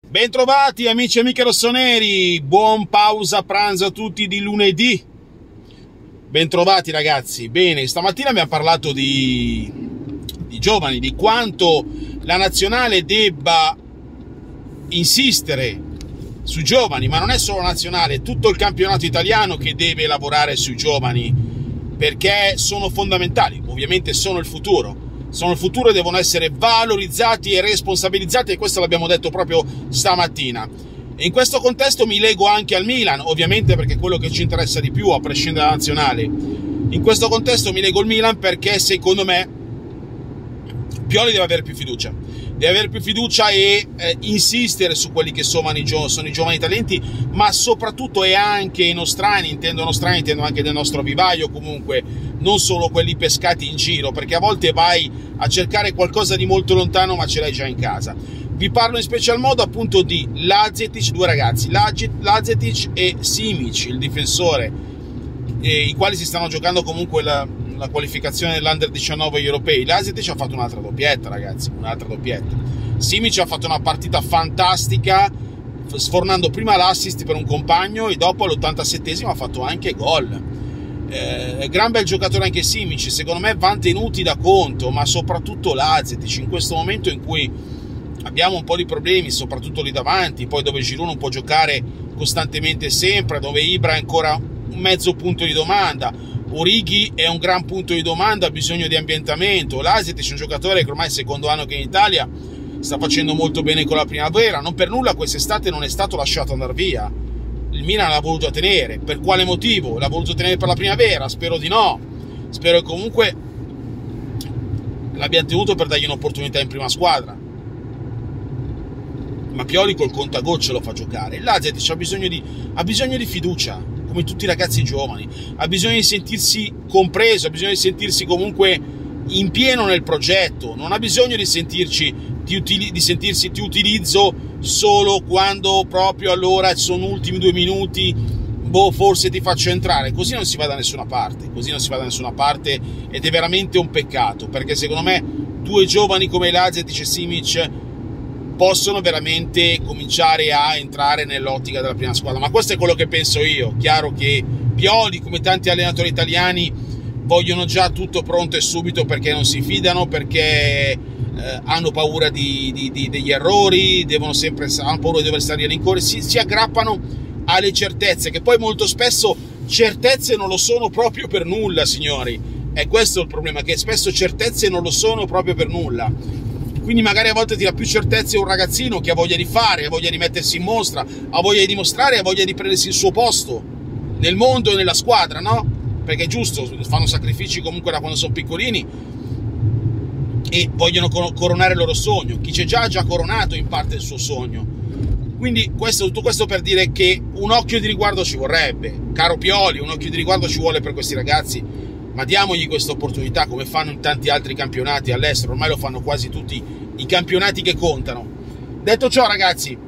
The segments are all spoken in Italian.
Bentrovati amici e amiche rossoneri, buon pausa pranzo a tutti di lunedì. Bentrovati ragazzi. Bene, stamattina abbiamo parlato di giovani, di quanto la nazionale debba insistere sui giovani, ma non è solo la nazionale, è tutto il campionato italiano che deve lavorare sui giovani, perché sono fondamentali, ovviamente sono il futuro e devono essere valorizzati e responsabilizzati, e questo l'abbiamo detto proprio stamattina. E in questo contesto mi lego anche al Milan, ovviamente perché è quello che ci interessa di più, a prescindere dalla nazionale. In questo contesto mi lego il Milan perché secondo me Pioli deve avere più fiducia e insistere su quelli che sono i giovani talenti, ma soprattutto e anche i nostrani, intendo anche del nostro vivaio, comunque non solo quelli pescati in giro, perché a volte vai a cercare qualcosa di molto lontano ma ce l'hai già in casa. Vi parlo in special modo appunto di Lazetic, due ragazzi, Lazetic e Simic, il difensore, i quali si stanno giocando comunque la qualificazione dell'Under 19 europei. Lazetic ha fatto un'altra doppietta, ragazzi, un'altra doppietta. Simic ha fatto una partita fantastica, sfornando prima l'assist per un compagno e dopo all'87esimo ha fatto anche gol. Gran bel giocatore anche Simic, secondo me van tenuti da conto, ma soprattutto Lazetic in questo momento in cui abbiamo un po' di problemi, soprattutto lì davanti, poi dove Giroud non può giocare costantemente sempre, dove Ibra è ancora un mezzo punto di domanda, Origi è un gran punto di domanda, ha bisogno di ambientamento. Lazetic è un giocatore che ormai è il secondo anno che in Italia sta facendo molto bene con la primavera, non per nulla quest'estate non è stato lasciato andare via, il Milan l'ha voluto tenere. Per quale motivo? L'ha voluto tenere per la primavera? Spero di no, spero che comunque l'abbiano tenuto per dargli un'opportunità in prima squadra, ma Pioli col contagocce lo fa giocare. Lazetic ha bisogno di fiducia, come tutti i ragazzi giovani, ha bisogno di sentirsi compreso, ha bisogno di sentirsi comunque in pieno nel progetto, non ha bisogno di sentirsi ti utilizzo solo quando proprio allora sono ultimi 2 minuti, forse ti faccio entrare. Così non si va da nessuna parte, ed è veramente un peccato, perché secondo me due giovani come Lazetic e Simic possono veramente cominciare a entrare nell'ottica della prima squadra, ma questo è quello che penso io. Chiaro che Pioli, come tanti allenatori italiani, vogliono già tutto pronto e subito, perché non si fidano, perché hanno paura degli errori, hanno paura di dover stare a rincorrere, si aggrappano alle certezze, che poi molto spesso certezze non lo sono proprio per nulla, signori. E questo è il problema, che spesso certezze non lo sono proprio per nulla. Quindi magari a volte ti dà più certezze un ragazzino che ha voglia di fare, ha voglia di mettersi in mostra, ha voglia di dimostrare, ha voglia di prendersi il suo posto nel mondo e nella squadra, no? Perché è giusto, fanno sacrifici comunque da quando sono piccolini e vogliono coronare il loro sogno. Chi c'è già ha già coronato in parte il suo sogno. Quindi tutto questo per dire che un occhio di riguardo ci vorrebbe, caro Pioli, un occhio di riguardo ci vuole per questi ragazzi, ma diamogli questa opportunità, come fanno in tanti altri campionati all'estero. Ormai lo fanno quasi tutti i campionati che contano. Detto ciò, ragazzi,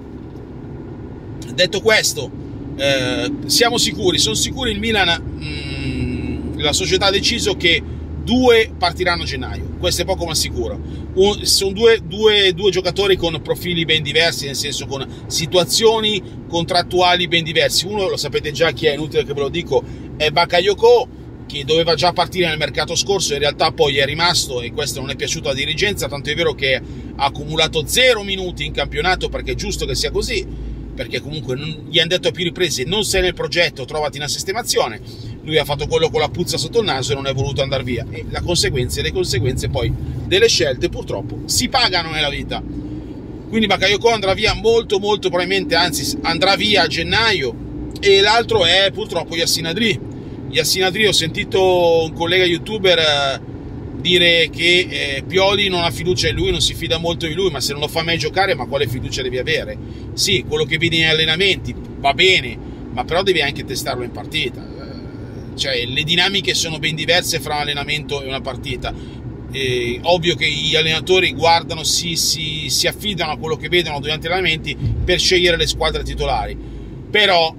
detto questo, sono sicuri il Milan, la società ha deciso che 2 partiranno a gennaio, questo è poco ma sicuro. Sono due giocatori con profili ben diversi, nel senso con situazioni contrattuali ben diversi. Uno lo sapete già chi è, inutile che ve lo dico, è Bakayoko, che doveva già partire nel mercato scorso, in realtà poi è rimasto, e questo non è piaciuto alla dirigenza, tanto è vero che ha accumulato 0 minuti in campionato, perché è giusto che sia così, perché comunque gli hanno detto a più riprese: non sei nel progetto, trovati una sistemazione. Lui ha fatto quello con la puzza sotto il naso e non è voluto andare via, e le conseguenze poi delle scelte purtroppo si pagano nella vita. Quindi Bakayoko andrà via molto probabilmente, anzi andrà via a gennaio, e l'altro è purtroppo Yassin Adli. Ho sentito un collega youtuber dire che Pioli non ha fiducia in lui, non si fida molto di lui, ma se non lo fa mai giocare, ma quale fiducia devi avere? Sì, quello che vedi negli allenamenti va bene, ma però devi anche testarlo in partita. Cioè, le dinamiche sono ben diverse fra un allenamento e una partita. Ovvio che gli allenatori guardano, si affidano a quello che vedono durante gli allenamenti per scegliere le squadre titolari, però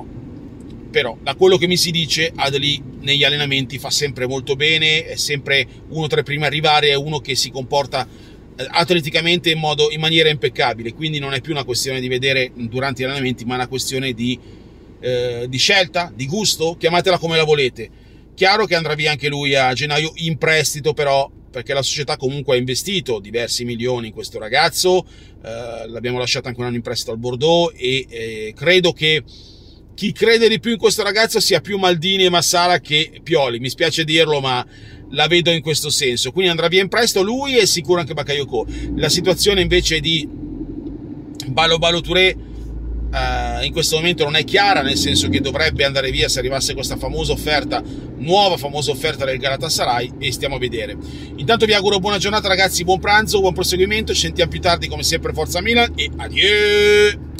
da quello che mi si dice, Adli negli allenamenti fa sempre molto bene, è sempre uno tra i primi a arrivare, è uno che si comporta atleticamente in maniera impeccabile, quindi non è più una questione di vedere durante gli allenamenti, ma una questione di scelta, di gusto, chiamatela come la volete. Chiaro che andrà via anche lui a gennaio in prestito, però, perché la società comunque ha investito diversi milioni in questo ragazzo, l'abbiamo lasciato anche un anno in prestito al Bordeaux e credo che chi crede di più in questo ragazzo sia più Maldini e Massara che Pioli, mi spiace dirlo, ma la vedo in questo senso. Quindi andrà via in prestito lui e sicuro anche Bakayoko. La situazione invece di Ballo Touré in questo momento non è chiara, nel senso che dovrebbe andare via se arrivasse questa famosa offerta, nuova famosa offerta del Galatasaray, e stiamo a vedere. Intanto vi auguro buona giornata ragazzi, buon pranzo, buon proseguimento, ci sentiamo più tardi come sempre, Forza Milan e adieu!